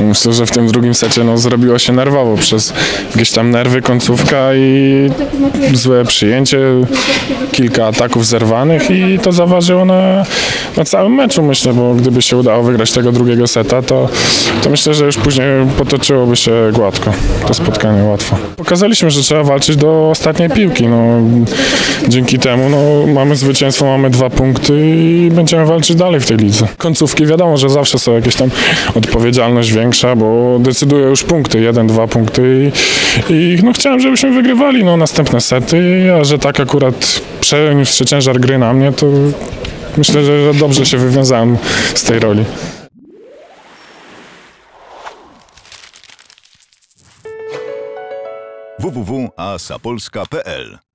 Myślę, że w tym drugim secie zrobiło się nerwowo przez jakieś tam nerwy, końcówka i złe przyjęcie, kilka ataków zerwanych i to zaważyło na całym meczu, myślę, bo gdyby się udało wygrać tego drugiego seta, to myślę, że już później potoczyłoby się gładko, to spotkanie łatwo. Pokazaliśmy, że trzeba walczyć do ostatniej piłki. Dzięki temu mamy zwycięstwo, mamy 2 punkty i będziemy walczyć dalej w tej lidze. Końcówki wiadomo, że zawsze są jakieś tam odpowiedzialność większa, bo decydują już punkty, 1-2 punkty i chciałem, żebyśmy wygrywali następne sety, a że tak akurat przeniósł się ciężar gry na mnie, to myślę, że dobrze się wywiązałem z tej roli. www.asapolska.pl